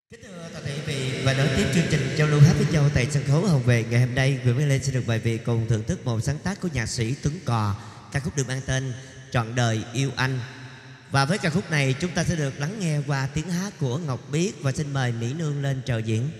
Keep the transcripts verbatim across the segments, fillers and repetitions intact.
Kính thưa toàn thể quý vị, và nối tiếp chương trình giao lưu hát với nhau tại sân khấu Hồng Về ngày hôm nay, Nguyễn Văn Lên xin được mời vị cùng thưởng thức một sáng tác của nhạc sĩ Tuấn Cò, ca khúc được mang tên Trọn Đời Yêu Anh. Và với ca khúc này chúng ta sẽ được lắng nghe qua tiếng hát của Ngọc Biết, và xin mời Mỹ Nương lên trợ diễn.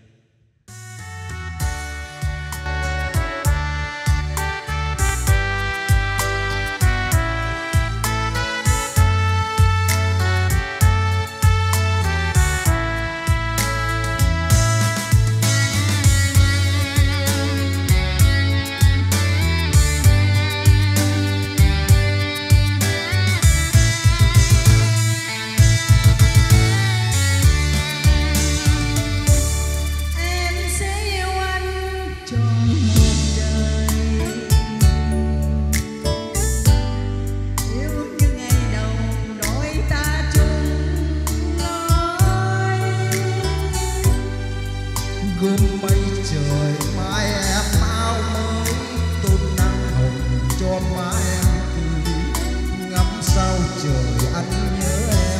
Gom mây trời mai em áo mới, tôn nắng hồng cho má em cười, ngắm sao trời anh nhớ em.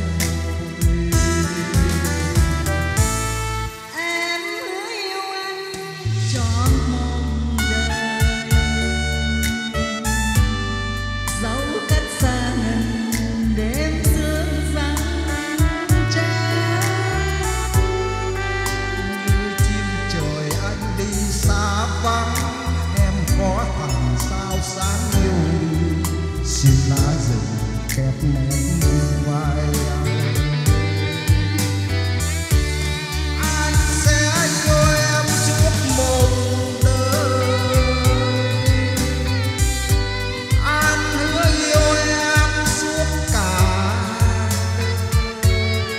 Em hứa yêu anh trọn một đời, dẫu cách xa ngần đêm sương vắng trắng. Xa vắng em có thằng sao sáng yêu, xin lá rừng khép nén vai anh. Anh sẽ yêu em suốt một đời, anh hứa yêu em suốt cả đời.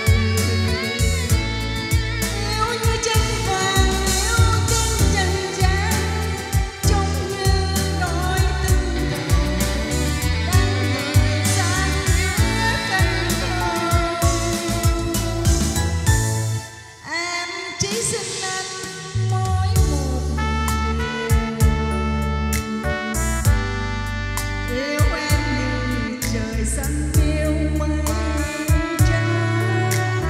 Yêu như chân vàng, yêu chân trần gian, trông như đôi tình đầu đang ngời sáng giữa cánh đồng. Em chỉ xin anh mỗi một điều, yêu em như trời xanh yêu mây trắng.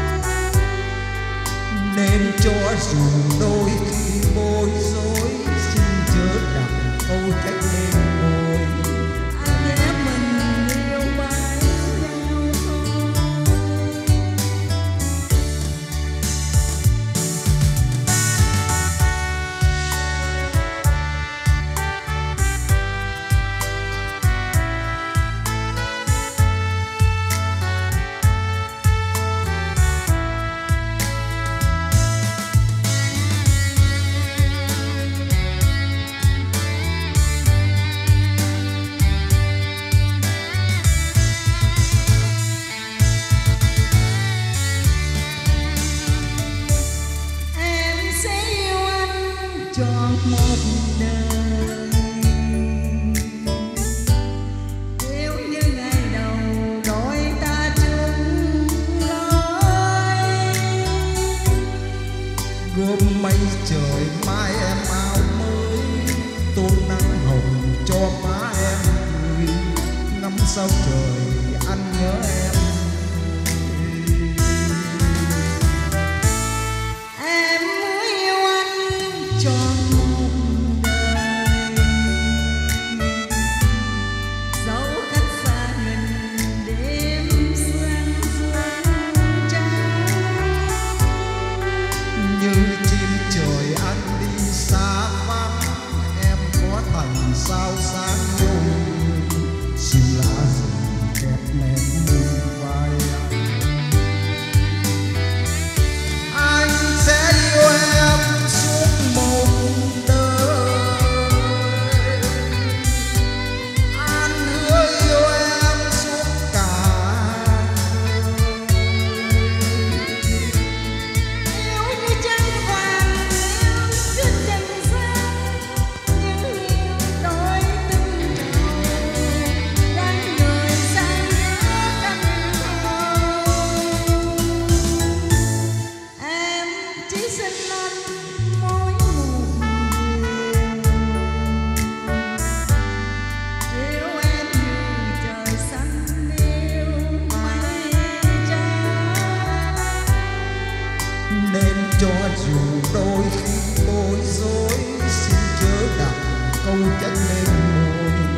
Nên cho dù đôi khi bối rối, xin chớ đặt câu trách lên môi. Anh em mình yêu mãi nhau thôi. Em sẽ yêu anh trọn một đời, yêu như ngày đầu đôi ta chung lối. Gom mây trời mai em áo mới, tôn nắng hồng cho má em cười, ngắm sao trời anh nhớ em. Em hứa yêu anh trọn một đời, dẫu cách xa nghìn đêm sương sương trắng. Như chim trời anh đi xa vắng, em có thành sao sáng yêu, xin lá rừng khép nén cho dù đôi khi bối rối, xin chớ đặt câu chất lên môi.